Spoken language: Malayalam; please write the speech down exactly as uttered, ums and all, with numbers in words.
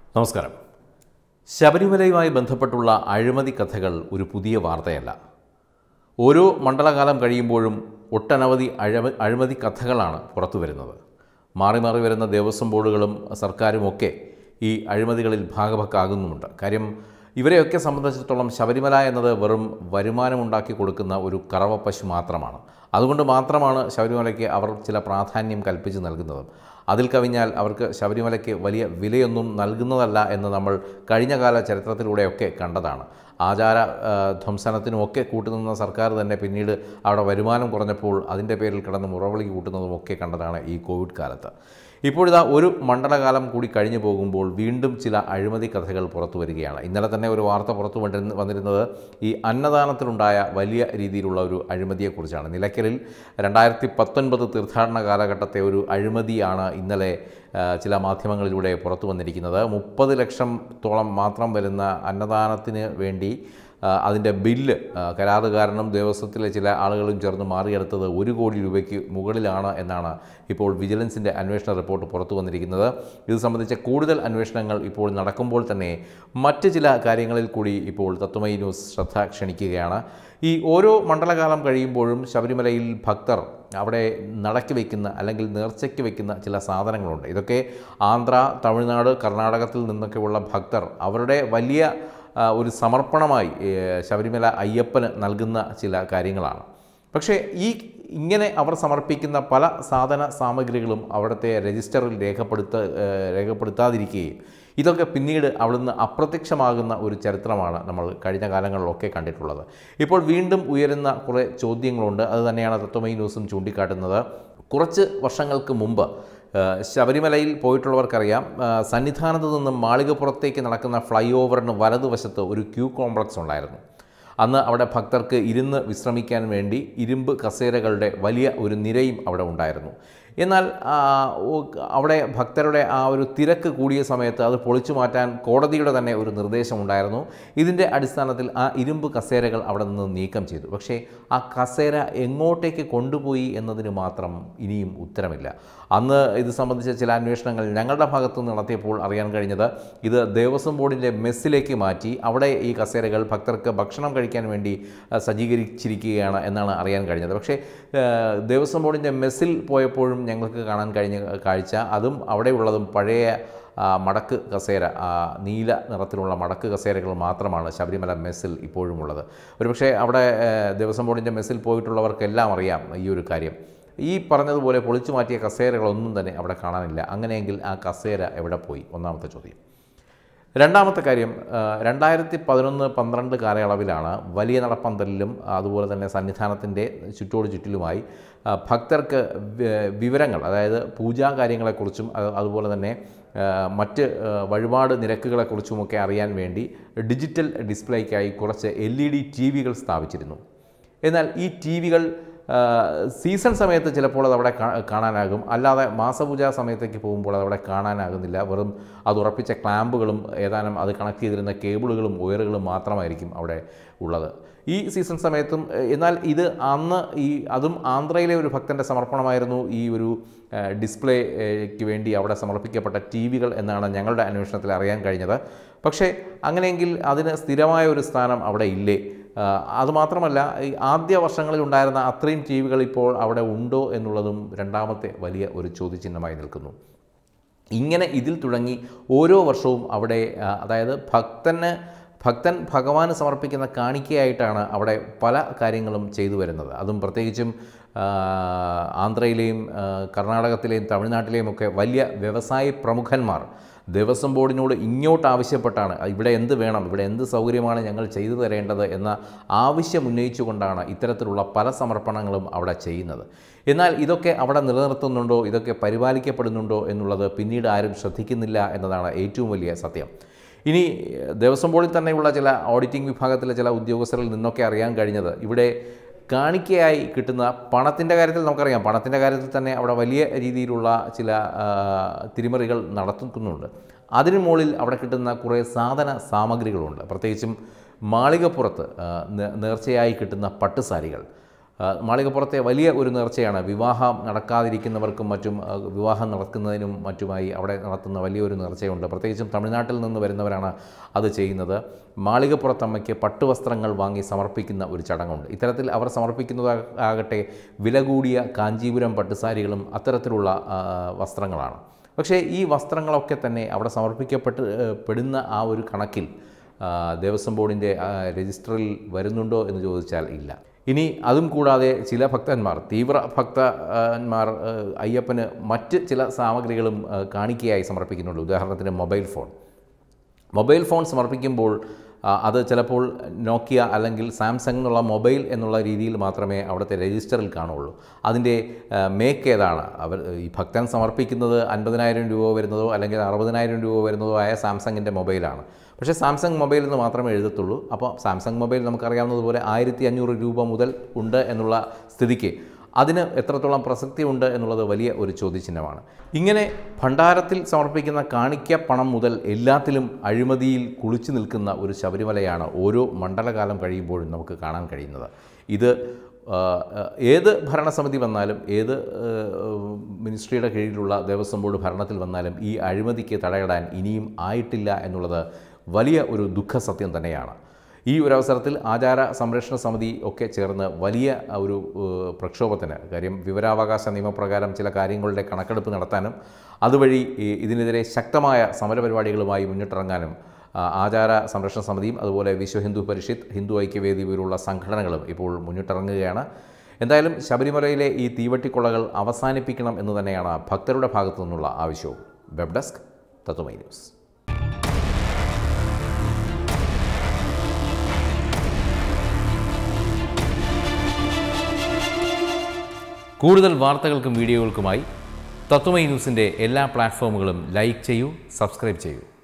നമസ്കാരം. ശബരിമലയുമായി ബന്ധപ്പെട്ടുള്ള അഴിമതി കഥകൾ ഒരു പുതിയ വാർത്തയല്ല. ഓരോ മണ്ഡലകാലം കഴിയുമ്പോഴും ഒട്ടനവധി അഴിമ അഴിമതി കഥകളാണ് പുറത്തു വരുന്നത്. മാറി മാറി വരുന്ന ദേവസ്വം ബോർഡുകളും സർക്കാരുമൊക്കെ ഈ അഴിമതികളിൽ ഭാഗഭാക്കാകുന്നുമുണ്ട്. കാര്യം ഇവരെയൊക്കെ സംബന്ധിച്ചിടത്തോളം ശബരിമല എന്നത് വെറും വരുമാനമുണ്ടാക്കി കൊടുക്കുന്ന ഒരു കറവ പശു മാത്രമാണ്. അതുകൊണ്ട് മാത്രമാണ് ശബരിമലയ്ക്ക് അവർ ചില പ്രാധാന്യം കൽപ്പിച്ച് നൽകുന്നത്. അതിൽ കവിഞ്ഞാൽ അവർക്ക് ശബരിമലയ്ക്ക് വലിയ വിലയൊന്നും നൽകുന്നതല്ല എന്ന് നമ്മൾ കഴിഞ്ഞകാല ചരിത്രത്തിലൂടെയൊക്കെ കണ്ടതാണ്. ആചാര ധ്വംസനത്തിനുമൊക്കെ കൂട്ടുനിന്ന സർക്കാർ തന്നെ പിന്നീട് അവിടെ വരുമാനം കുറഞ്ഞപ്പോൾ അതിൻ്റെ പേരിൽ കിടന്ന് മുറവിളി കൂട്ടുന്നതുമൊക്കെ കണ്ടതാണ് ഈ കോവിഡ് കാലത്ത്. ഇപ്പോഴിതാ ഒരു മണ്ഡലകാലം കൂടി കഴിഞ്ഞു പോകുമ്പോൾ വീണ്ടും ചില അഴിമതി കഥകൾ പുറത്തു വരികയാണ്. ഇന്നലെ തന്നെ ഒരു വാർത്ത പുറത്തു വന്നിരുന്നത് ഈ അന്നദാനത്തിലുണ്ടായ വലിയ രീതിയിലുള്ള ഒരു അഴിമതിയെക്കുറിച്ചാണ്. നിലയ്ക്കലിൽ രണ്ടായിരത്തി പത്തൊൻപത് തീർത്ഥാടന കാലഘട്ടത്തെ ഒരു അഴിമതിയാണ് ഇന്നലെ ചില മാധ്യമങ്ങളിലൂടെ പുറത്തു വന്നിരിക്കുന്നത്. മുപ്പത് ലക്ഷത്തോളം മാത്രം വരുന്ന അന്നദാനത്തിന് വേണ്ടി അതിൻ്റെ ബില്ല് കരാറുകാരനും ദേവസ്വത്തിലെ ചില ആളുകളും ചേർന്ന് മാറിയെടുത്തത് ഒരു കോടി രൂപയ്ക്ക് മുകളിലാണ് എന്നാണ് ഇപ്പോൾ വിജിലൻസിൻ്റെ അന്വേഷണ റിപ്പോർട്ട് പുറത്തു വന്നിരിക്കുന്നത്. ഇത് സംബന്ധിച്ച കൂടുതൽ അന്വേഷണങ്ങൾ ഇപ്പോൾ നടക്കുമ്പോൾ തന്നെ മറ്റ് ചില കാര്യങ്ങളിൽ കൂടി ഇപ്പോൾ തത്വമയി ന്യൂസ് ശ്രദ്ധ ക്ഷണിക്കുകയാണ്. ഈ ഓരോ മണ്ഡലകാലം കഴിയുമ്പോഴും ശബരിമലയിൽ ഭക്തർ അവിടെ നടക്കി വയ്ക്കുന്ന അല്ലെങ്കിൽ നേർച്ചയ്ക്ക് വയ്ക്കുന്ന ചില സാധനങ്ങളുണ്ട്. ഇതൊക്കെ ആന്ധ്ര, തമിഴ്നാട്, കർണാടകത്തിൽ നിന്നൊക്കെയുള്ള ഭക്തർ അവരുടെ വലിയ ഒരു സമർപ്പണമായി ശബരിമല അയ്യപ്പന് നൽകുന്ന ചില കാര്യങ്ങളാണ്. പക്ഷേ ഈ ഇങ്ങനെ അവർ സമർപ്പിക്കുന്ന പല സാധന സാമഗ്രികളും അവിടുത്തെ രജിസ്റ്ററിൽ രേഖപ്പെടുത്ത രേഖപ്പെടുത്താതിരിക്കുകയും ഇതൊക്കെ പിന്നീട് അവിടുന്ന് അപ്രത്യക്ഷമാകുന്ന ഒരു ചരിത്രമാണ് നമ്മൾ കഴിഞ്ഞ കാലങ്ങളിലൊക്കെ കണ്ടിട്ടുള്ളത്. ഇപ്പോൾ വീണ്ടും ഉയരുന്ന കുറേ ചോദ്യങ്ങളുണ്ട്. അതുതന്നെയാണ് തത്വമയി ന്യൂസും ചൂണ്ടിക്കാട്ടുന്നത്. കുറച്ച് വർഷങ്ങൾക്ക് മുമ്പ് ശബരിമലയിൽ പോയിട്ടുള്ളവർക്കറിയാം, സന്നിധാനത്ത് നിന്നും മാളികപ്പുറത്തേക്ക് നടക്കുന്ന ഫ്ലൈ ഓവറിന് വലതുവശത്ത് ഒരു ക്യൂ കോംപ്ലക്സ് ഉണ്ടായിരുന്നു. അന്ന് അവിടെ ഭക്തർക്ക് ഇരുന്ന് വിശ്രമിക്കാൻ വേണ്ടി ഇരുമ്പ് കസേരകളുടെ വലിയ ഒരു നിരയും അവിടെ ഉണ്ടായിരുന്നു. എന്നാൽ അവിടെ ഭക്തരുടെ ആ ഒരു തിരക്ക് കൂടിയ സമയത്ത് അത് പൊളിച്ചു മാറ്റാൻ കോടതിയുടെ തന്നെ ഒരു നിർദ്ദേശമുണ്ടായിരുന്നു. ഇതിൻ്റെ അടിസ്ഥാനത്തിൽ ആ ഇരുമ്പ് കസേരകൾ അവിടെ നിന്ന് നീക്കം ചെയ്തു. പക്ഷേ ആ കസേര എങ്ങോട്ടേക്ക് കൊണ്ടുപോയി എന്നതിന് മാത്രം ഇനിയും ഉത്തരമില്ല. അന്ന് ഇത് സംബന്ധിച്ച ചില അന്വേഷണങ്ങൾ ഞങ്ങളുടെ ഭാഗത്തുനിന്ന് നടത്തിയപ്പോൾ അറിയാൻ കഴിഞ്ഞത് ഇത് ദേവസ്വം ബോർഡിൻ്റെ മെസ്സിലേക്ക് മാറ്റി അവിടെ ഈ കസേരകൾ ഭക്തർക്ക് ഭക്ഷണം കഴിക്കാൻ വേണ്ടി സജ്ജീകരിച്ചിരിക്കുകയാണ് എന്നാണ് അറിയാൻ കഴിഞ്ഞത്. പക്ഷേ ദേവസ്വം ബോർഡിൻ്റെ മെസ്സിൽ പോയപ്പോഴും ഞങ്ങൾക്ക് കാണാൻ കഴിഞ്ഞ കാഴ്ച അതും അവിടെയുള്ളതും പഴയ മടക്ക് കസേര, നീല നിറത്തിലുള്ള മടക്ക് കസേരകൾ മാത്രമാണ് ശബരിമല മെസ്സിൽ ഇപ്പോഴുമുള്ളത്. ഒരുപക്ഷെ അവിടെ ദേവസ്വം ബോർഡിൻ്റെ മെസ്സിൽ പോയിട്ടുള്ളവർക്കെല്ലാം അറിയാം ഈ ഒരു കാര്യം. ഈ പറഞ്ഞതുപോലെ പൊളിച്ചു മാറ്റിയ കസേരകളൊന്നും തന്നെ അവിടെ കാണാനില്ല. അങ്ങനെയെങ്കിൽ ആ കസേര എവിടെ പോയി? ഒന്നാമത്തെ ചോദ്യം. രണ്ടാമത്തെ കാര്യം, രണ്ടായിരത്തി പതിനൊന്ന് പന്ത്രണ്ട് കാലയളവിലാണ് വലിയ നടപ്പന്തലിലും അതുപോലെ തന്നെ സന്നിധാനത്തിൻ്റെ ചുറ്റോട് ചുറ്റിലുമായി ഭക്തർക്ക് വിവരങ്ങൾ, അതായത് പൂജാ കാര്യങ്ങളെക്കുറിച്ചും അതുപോലെ തന്നെ മറ്റ് വഴിപാട് നിരക്കുകളെക്കുറിച്ചുമൊക്കെ അറിയാൻ വേണ്ടി ഡിജിറ്റൽ ഡിസ്പ്ലേക്കായി കുറച്ച് എൽ ഇ ഡി ടി വികൾ സ്ഥാപിച്ചിരുന്നു. എന്നാൽ ഈ ടി വികൾ സീസൺ സമയത്ത് ചിലപ്പോൾ അതവിടെ കാണാനാകും, അല്ലാതെ മാസപൂജാ സമയത്തേക്ക് പോകുമ്പോൾ അതവിടെ കാണാനാകുന്നില്ല. വെറും അത് ഉറപ്പിച്ച ക്ലാമ്പുകളും ഏതാനും അത് കണക്ട് ചെയ്തിരുന്ന കേബിളുകളും വയറുകളും മാത്രമായിരിക്കും അവിടെ ഉള്ളത് ഈ സീസൺ സമയത്തും. എന്നാൽ ഇത് അന്ന് ഈ അതും ആന്ധ്രയിലെ ഒരു ഭക്തൻ്റെ സമർപ്പണമായിരുന്നു ഈ ഒരു ഡിസ്പ്ലേക്ക് വേണ്ടി അവിടെ സമർപ്പിക്കപ്പെട്ട ടി വികൾ എന്നാണ് ഞങ്ങളുടെ അന്വേഷണത്തിൽ അറിയാൻ കഴിഞ്ഞത്. പക്ഷേ അങ്ങനെയെങ്കിൽ അതിന് സ്ഥിരമായ ഒരു സ്ഥാനം അവിടെ ഇല്ലേ? അതുമാത്രമല്ല, ഈ ആദ്യ വർഷങ്ങളിൽ ഉണ്ടായിരുന്ന അത്രയും ടി വികൾ ഇപ്പോൾ അവിടെ ഉണ്ടോ എന്നുള്ളതും രണ്ടാമത്തെ വലിയ ഒരു ചോദ്യചിഹ്നമായി നിൽക്കുന്നു. ഇങ്ങനെ ഇതിൽ തുടങ്ങി ഓരോ വർഷവും അവിടെ, അതായത് ഭക്തന് ഭക്തൻ ഭഗവാന് സമർപ്പിക്കുന്ന കാണിക്കയായിട്ടാണ് അവിടെ പല കാര്യങ്ങളും ചെയ്തു വരുന്നത്. അതും പ്രത്യേകിച്ചും ആന്ധ്രയിലെയും കർണാടകത്തിലെയും തമിഴ്നാട്ടിലെയും ഒക്കെ വലിയ വ്യവസായ പ്രമുഖന്മാർ ദേവസ്വം ബോർഡിനോട് ഇങ്ങോട്ട് ആവശ്യപ്പെട്ടാണ് ഇവിടെ എന്ത് വേണം, ഇവിടെ എന്ത് സൗകര്യമാണ് ഞങ്ങൾ ചെയ്തു തരേണ്ടത് എന്ന ആവശ്യം ഉന്നയിച്ചുകൊണ്ടാണ് ഇത്തരത്തിലുള്ള പല സമർപ്പണങ്ങളും അവിടെ ചെയ്യുന്നത്. എന്നാൽ ഇതൊക്കെ അവിടെ നിലനിർത്തുന്നുണ്ടോ, ഇതൊക്കെ പരിപാലിക്കപ്പെടുന്നുണ്ടോ എന്നുള്ളത് പിന്നീട് ആരും ശ്രദ്ധിക്കുന്നില്ല എന്നതാണ് ഏറ്റവും വലിയ സത്യം. ഇനി ദേവസ്വം ബോർഡിൽ തന്നെയുള്ള ചില ഓഡിറ്റിംഗ് വിഭാഗത്തിലെ ചില ഉദ്യോഗസ്ഥരിൽ നിന്നൊക്കെ അറിയാൻ കഴിഞ്ഞത് ഇവിടെ കാണിക്കയായി കിട്ടുന്ന പണത്തിൻ്റെ കാര്യത്തിൽ നമുക്കറിയാം. പണത്തിൻ്റെ കാര്യത്തിൽ തന്നെ അവിടെ വലിയ രീതിയിലുള്ള ചില തിരിമറികൾ നടത്തുന്നുണ്ട്. അതിനു മുകളിൽ അവിടെ കിട്ടുന്ന കുറേ സാധന സാമഗ്രികളുണ്ട്. പ്രത്യേകിച്ചും മാളികപ്പുറത്ത് നേർച്ചയായി കിട്ടുന്ന പട്ടുസാരികൾ, മാളികപ്പുറത്തെ വലിയ ഒരു നേർച്ചയാണ്. വിവാഹം നടക്കാതിരിക്കുന്നവർക്കും മറ്റും വിവാഹം നടക്കുന്നതിനും മറ്റുമായി അവിടെ നടത്തുന്ന വലിയൊരു നേർച്ചയുണ്ട്. പ്രത്യേകിച്ചും തമിഴ്നാട്ടിൽ നിന്ന് വരുന്നവരാണ് അത് ചെയ്യുന്നത്. മാളികപ്പുറത്തമ്മയ്ക്ക് പട്ടുവസ്ത്രങ്ങൾ വാങ്ങി സമർപ്പിക്കുന്ന ഒരു ചടങ്ങുണ്ട്. ഇത്തരത്തിൽ അവർ സമർപ്പിക്കുന്നതാകട്ടെ വില കൂടിയ കാഞ്ചീപുരം പട്ടുസാരികളും അത്തരത്തിലുള്ള വസ്ത്രങ്ങളാണ്. പക്ഷേ ഈ വസ്ത്രങ്ങളൊക്കെ തന്നെ അവിടെ സമർപ്പിക്കപ്പെട്ട് പെടുന്ന ആ ഒരു കണക്കിൽ ദേവസ്വം ബോർഡിൻ്റെ രജിസ്റ്ററിൽ വരുന്നുണ്ടോ എന്ന് ചോദിച്ചാൽ ഇല്ല. ഇനി അതും കൂടാതെ ചില ഭക്തന്മാർ, തീവ്ര ഭക്തന്മാർ അയ്യപ്പന് മറ്റ് ചില സാമഗ്രികളും കാണിക്കയായി സമർപ്പിക്കുന്നുണ്ട്. ഉദാഹരണത്തിന് മൊബൈൽ ഫോൺ. മൊബൈൽ ഫോൺ സമർപ്പിക്കുമ്പോൾ അത് ചിലപ്പോൾ നോക്കിയ അല്ലെങ്കിൽ സാംസങ് എന്നുള്ള മൊബൈൽ എന്നുള്ള രീതിയിൽ മാത്രമേ അവിടുത്തെ രജിസ്റ്ററിൽ കാണുള്ളൂ. അതിൻ്റെ മേക്ക് ഏതാണ്, അവർ ഈ ഭക്തൻ സമർപ്പിക്കുന്നത് അൻപതിനായിരം രൂപ വരുന്നതോ അല്ലെങ്കിൽ അറുപതിനായിരം രൂപ വരുന്നതോ ആയ സാംസങ്ങിൻ്റെ മൊബൈലാണ്. പക്ഷേ സാംസങ് മൊബൈൽ എന്ന് മാത്രമേ എഴുതത്തുള്ളൂ. അപ്പോൾ സാംസങ് മൊബൈൽ നമുക്കറിയാവുന്നതുപോലെ ആയിരത്തി അഞ്ഞൂറ് രൂപ മുതൽ ഉണ്ട് എന്നുള്ള സ്ഥിതിക്ക് അതിന് എത്രത്തോളം പ്രസക്തി ഉണ്ട് എന്നുള്ളത് വലിയ ഒരു ചോദ്യചിഹ്നമാണ്. ഇങ്ങനെ ഭണ്ഡാരത്തിൽ സമർപ്പിക്കുന്ന കാണിക്ക പണം മുതൽ എല്ലാത്തിലും അഴിമതിയിൽ കുളിച്ചു നിൽക്കുന്ന ഒരു ശബരിമലയാണ് ഓരോ മണ്ഡലകാലം കഴിയുമ്പോഴും നമുക്ക് കാണാൻ കഴിയുന്നത്. ഇത് ഏത് ഭരണസമിതി വന്നാലും ഏത് മിനിസ്ട്രിയുടെ കീഴിലുള്ള ദേവസ്വം ബോർഡ് ഭരണത്തിൽ വന്നാലും ഈ അഴിമതിക്ക് തടയിടാൻ ഇനിയും ആയിട്ടില്ല എന്നുള്ളത് വലിയ ഒരു ദുഃഖസത്യം തന്നെയാണ്. ഈ ഒരു അവസരത്തിൽ ആചാര സംരക്ഷണ സമിതി ഒക്കെ ചേർന്ന് വലിയ ഒരു പ്രക്ഷോഭത്തിന്, കാര്യം വിവരാവകാശ നിയമപ്രകാരം ചില കാര്യങ്ങളുടെ കണക്കെടുപ്പ് നടത്താനും അതുവഴി ഇതിനെതിരെ ശക്തമായ സമരപരിപാടികളുമായി മുന്നിട്ടിറങ്ങാനും ആചാര സംരക്ഷണ സമിതിയും അതുപോലെ വിശ്വ ഹിന്ദു പരിഷത്ത്, ഹിന്ദു ഐക്യവേദി പോലുള്ള സംഘടനകളും ഇപ്പോൾ മുന്നിട്ടിറങ്ങുകയാണ്. എന്തായാലും ശബരിമലയിലെ ഈ തീവട്ടിക്കൊള്ളകൾ അവസാനിപ്പിക്കണം എന്ന് തന്നെയാണ് ഭക്തരുടെ ഭാഗത്തു നിന്നുള്ള ആവശ്യവും. Web desk, Tatwamayi news. കൂടുതൽ വാർത്തകൾക്കും വീഡിയോകൾക്കുമായി തത്വമയി ന്യൂസിൻ്റെ എല്ലാ പ്ലാറ്റ്ഫോമുകളും ലൈക്ക് ചെയ്യൂ, സബ്സ്ക്രൈബ് ചെയ്യൂ.